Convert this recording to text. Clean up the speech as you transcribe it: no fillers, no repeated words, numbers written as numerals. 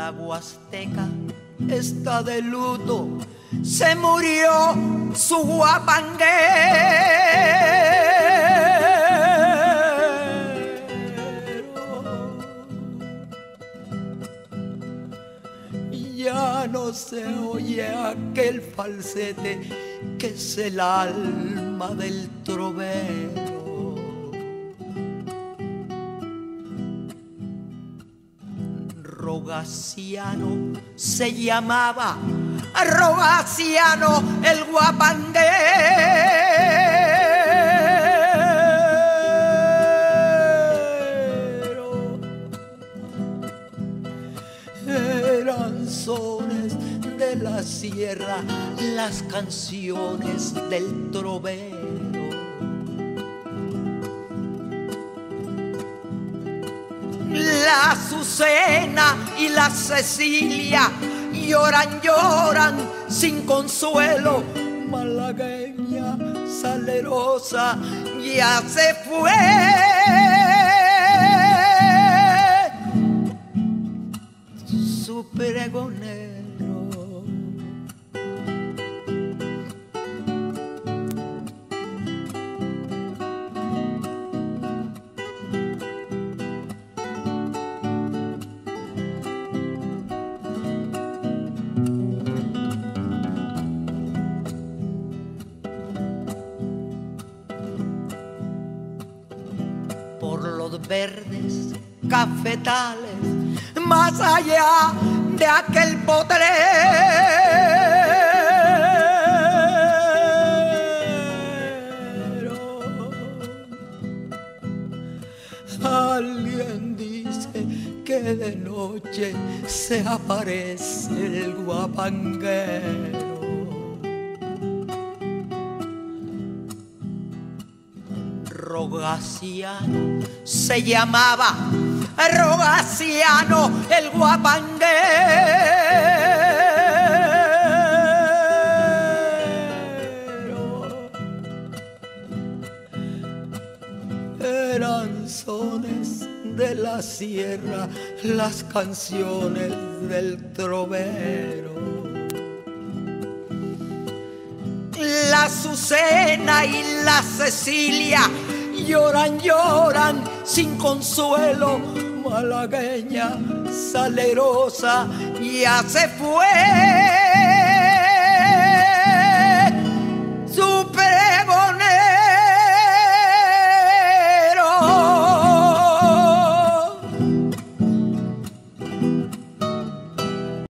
La huasteca está de luto, se murió su guapanguero. Ya no se oye aquel falsete que es el alma del trovero. Rogaciano se llamaba, Rogaciano el guapanguero. Eran sones de la sierra, las canciones del trovero. La Azucena y la Cecilia lloran, lloran sin consuelo. Malagueña salerosa ya se fue. Su pregonero. Por los verdes cafetales, más allá de aquel potrero, alguien dice que de noche se aparece el guapanguero. Rogaciano se llamaba, Rogaciano el guapanguero. Eran sones de la sierra, las canciones del trovero. La Azucena y la Cecilia lloran, lloran sin consuelo. Malagueña salerosa ya se fue.